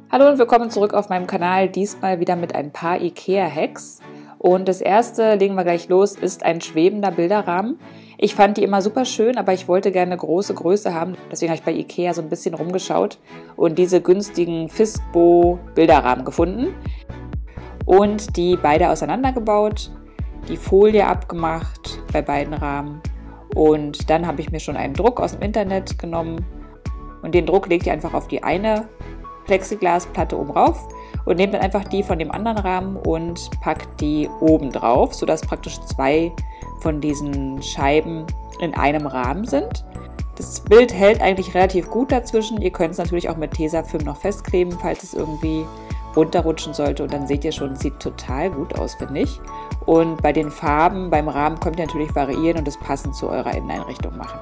Hallo und willkommen zurück auf meinem Kanal, diesmal wieder mit ein paar IKEA-Hacks. Und das erste, legen wir gleich los, ist ein schwebender Bilderrahmen. Ich fand die immer super schön, aber ich wollte gerne eine große Größe haben. Deswegen habe ich bei IKEA so ein bisschen rumgeschaut und diese günstigen Fiskbo-Bilderrahmen gefunden. Und die beide auseinandergebaut, die Folie abgemacht bei beiden Rahmen. Und dann habe ich mir schon einen Druck aus dem Internet genommen. Und den Druck legt ihr einfach auf die eine Plexiglasplatte oben rauf und nehmt dann einfach die von dem anderen Rahmen und packt die oben drauf, sodass praktisch zwei von diesen Scheiben in einem Rahmen sind. Das Bild hält eigentlich relativ gut dazwischen. Ihr könnt es natürlich auch mit Tesafilm noch festkleben, falls es irgendwie runterrutschen sollte. Und dann seht ihr schon, es sieht total gut aus, finde ich. Und bei den Farben beim Rahmen könnt ihr natürlich variieren und es passend zu eurer Inneneinrichtung machen.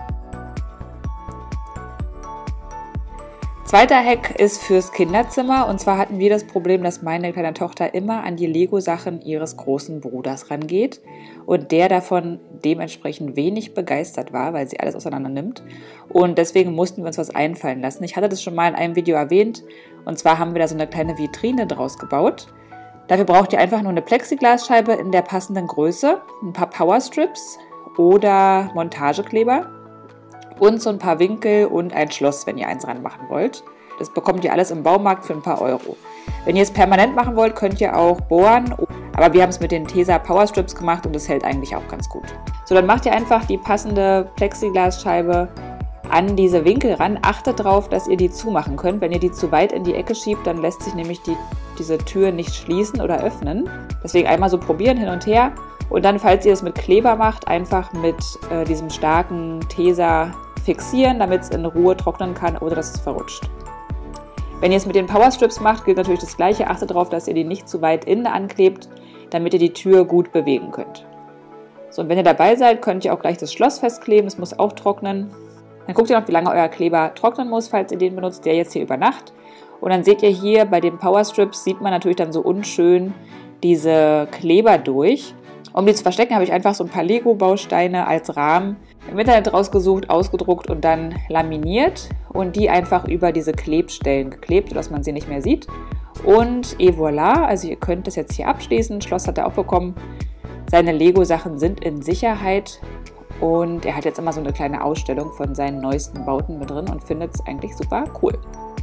Zweiter Hack ist fürs Kinderzimmer, und zwar hatten wir das Problem, dass meine kleine Tochter immer an die Lego-Sachen ihres großen Bruders rangeht und der davon dementsprechend wenig begeistert war, weil sie alles auseinander nimmt, und deswegen mussten wir uns was einfallen lassen. Ich hatte das schon mal in einem Video erwähnt, und zwar haben wir da so eine kleine Vitrine draus gebaut. Dafür braucht ihr einfach nur eine Plexiglasscheibe in der passenden Größe, ein paar Powerstrips oder Montagekleber und so ein paar Winkel und ein Schloss, wenn ihr eins ranmachen wollt. Das bekommt ihr alles im Baumarkt für ein paar Euro. Wenn ihr es permanent machen wollt, könnt ihr auch bohren, aber wir haben es mit den Tesa Powerstrips gemacht und das hält eigentlich auch ganz gut. So, dann macht ihr einfach die passende Plexiglasscheibe an diese Winkel ran. Achtet darauf, dass ihr die zumachen könnt. Wenn ihr die zu weit in die Ecke schiebt, dann lässt sich nämlich diese Tür nicht schließen oder öffnen. Deswegen einmal so probieren, hin und her. Und dann, falls ihr es mit Kleber macht, einfach mit diesem starken Tesa fixieren, damit es in Ruhe trocknen kann, ohne dass es verrutscht. Wenn ihr es mit den Powerstrips macht, gilt natürlich das Gleiche. Achtet darauf, dass ihr die nicht zu weit innen anklebt, damit ihr die Tür gut bewegen könnt. So, und wenn ihr dabei seid, könnt ihr auch gleich das Schloss festkleben. Es muss auch trocknen. Dann guckt ihr noch, wie lange euer Kleber trocknen muss, falls ihr den benutzt, der jetzt hier über Nacht. Und dann seht ihr hier bei den Powerstrips, sieht man natürlich dann so unschön diese Kleber durch. Um die zu verstecken, habe ich einfach so ein paar Lego-Bausteine als Rahmen im Internet rausgesucht, ausgedruckt und dann laminiert und die einfach über diese Klebstellen geklebt, sodass man sie nicht mehr sieht. Und et voilà, also ihr könnt das jetzt hier abschließen. Schloss hat er auch bekommen. Seine Lego-Sachen sind in Sicherheit und er hat jetzt immer so eine kleine Ausstellung von seinen neuesten Bauten mit drin und findet es eigentlich super cool.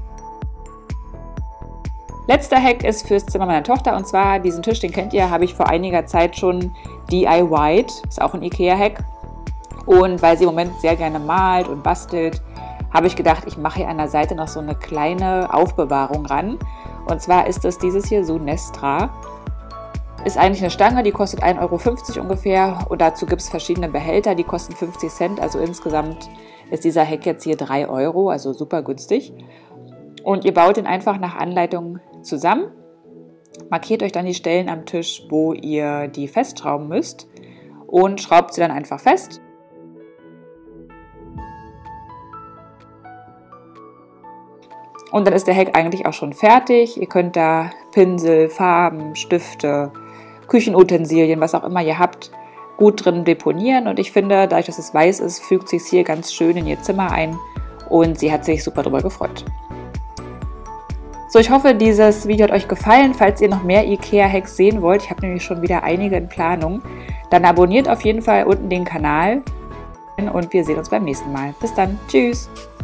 Letzter Hack ist fürs Zimmer meiner Tochter, und zwar diesen Tisch, den kennt ihr, habe ich vor einiger Zeit schon DIY'd, ist auch ein IKEA-Hack. Und weil sie im Moment sehr gerne malt und bastelt, habe ich gedacht, ich mache hier an der Seite noch so eine kleine Aufbewahrung ran. Und zwar ist das dieses hier, so Nestra. Ist eigentlich eine Stange, die kostet 1,50 € ungefähr, und dazu gibt es verschiedene Behälter, die kosten 50 Cent, also insgesamt ist dieser Hack jetzt hier 3 €, also super günstig. Und ihr baut ihn einfach nach Anleitung zusammen, markiert euch dann die Stellen am Tisch, wo ihr die festschrauben müsst, und schraubt sie dann einfach fest. Und dann ist der Hack eigentlich auch schon fertig. Ihr könnt da Pinsel, Farben, Stifte, Küchenutensilien, was auch immer ihr habt, gut drin deponieren. Und ich finde, dadurch, dass es weiß ist, fügt es sich hier ganz schön in ihr Zimmer ein und sie hat sich super darüber gefreut. So, ich hoffe, dieses Video hat euch gefallen. Falls ihr noch mehr IKEA-Hacks sehen wollt, ich habe nämlich schon wieder einige in Planung, dann abonniert auf jeden Fall unten den Kanal und wir sehen uns beim nächsten Mal. Bis dann, tschüss!